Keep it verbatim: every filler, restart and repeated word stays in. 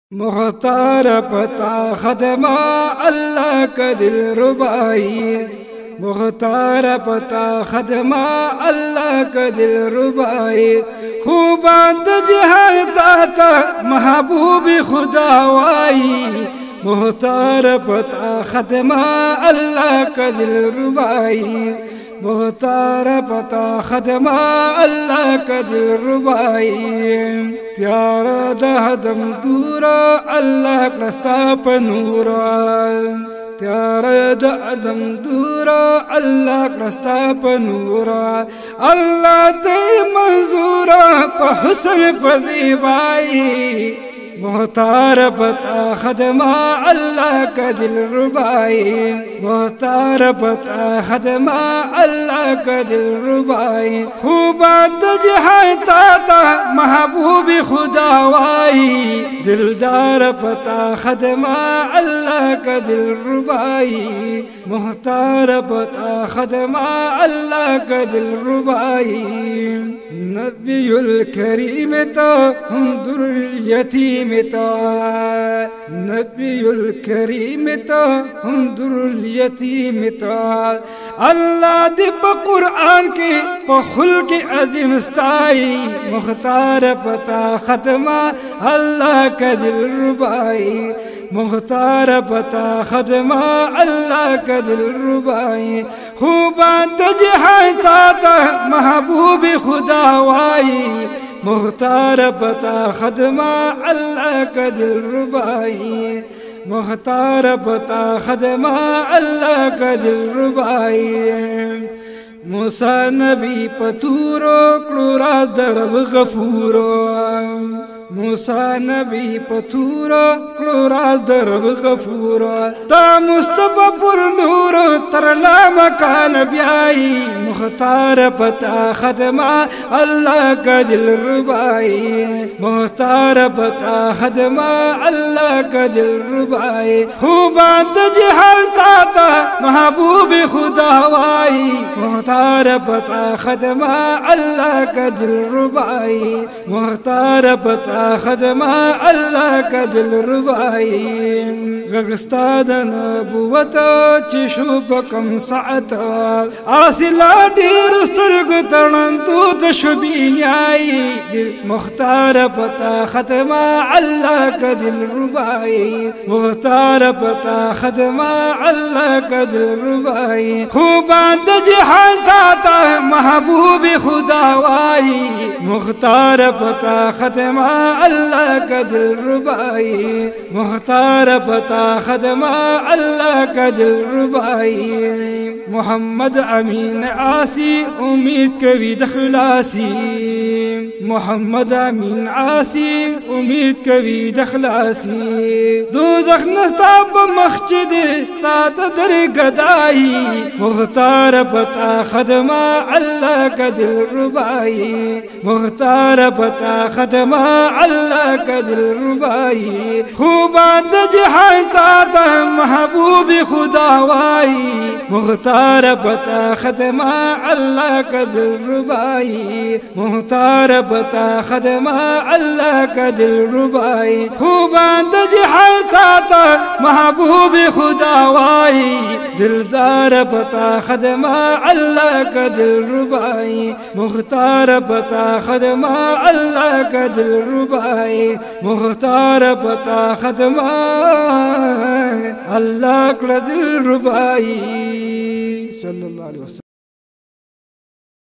मुख्तार पता खदमा अल्लाह का दिल रुबाई। मुख्तार पता खदमा अल्लाह का दिल रुबाई। खूबान जहाता महबूब खुदावाई। मुख्तार पता खदमा अल्लाह का दिल रुबाई। मुख्तार पता खदमा अल्लाह का दिल रुबाई। त्यारा दहदम दूरा अल्लाह नस्ता पनूरा। त्यारा दहदम दूरा अल्लाह नस्ता पनूरा। अल्लाह ते मंजूरा पहुसन पदीबाई। मुख्तार पता खदमा अल्लाह का दिल रुबाई। मुख्तार पता खदमा अल्लाह का दिल रुबाई। खूबात जहाता महबूब खुदावाई। दिलदार पता खदमा अल्लाह का दिल रुबाई। मुख्तार पता खदमा अल्लाह का दिल रुबाई। नबीउल करीम तो हम दुरुल यतीम तो। नबीउल करीम तो हम दुरुल यतीम तो। अल्लाह दे कुरान के पखुल के अजीम स्ताई। मुख्तार पता खदमा अल्लाह का दिल रुबाई। मुख्तार पता खदमा अल्लाह का दिल रुबाई। खूबान जहाता महबूब खुदावाई। मुख्तार पता खदमा अल्लाह का दिल रुबाई। मुख्तार पता खदमा अल्लाह का दिल रुबाई। मूसा नबी पतूरो क्रूरा दरब गफूरो। मूसा नबी पथूरो क्लोराज दरब गफूरो। ता मुस्तफा पुर नूरो तरला मकान ब्याई। मुख्तार पता खदमा अल्लाह का दिल रुबाई। मुख्तार पता खदमा अल्लाह का दिल रुबाई। खूबान जहाता महबूब खुदावाई। मुख्तार पता खदमा अल्लाह का दिल रुबाई। मुख्तार पता खदमा अल्लाह का दिल रुबाई। गगस्ताद नबुवत चिशु पकम सात। आसिला दीर स्तुर्ग तरण तूत शुबीन्याई। मुख्तार पता खदमा अल्लाह का दिल रुबाई। मुख्तार पता खदमा अल्लाह का दिल रुबाई। खूबान जहाता महबूब खुदावाई। मुख्तार पता खदमा अल्लाह का दिल रुबाई। मुख्तार पता खदमा अल्लाह का दिल रुबाई। मोहम्मद अमीन आसी उम्मीद कभी दखलासी। मोहम्मद अमीन आसी उम्मीद कभी दखलासी। दो जख्नस्ता मस्जिद सात दर गदाई। मुख्तार पता खदमा अल्लाह का दिल रुबाई। मुख्तार पता खदमा अल्लाह का दिल रुबाई। खूबान जहाता महबूब खुदावाई। मुख्तार पता खदमा अल्लाह का दिल रुबाई। मुख्तार पता खदमा अल्लाह का दिल रुबाई। खूबान जहाता महबूब खुदावाई। दिलदार पता खदमा अल्लाह का दिल रुबाई। मुख्तार पता खदमा अल्लाह का दिल रुबाई। मुख्तार पता खदमा अल्लाह का दिल रुबाई। सल्लल्लाहु अलैहि वसल्लम।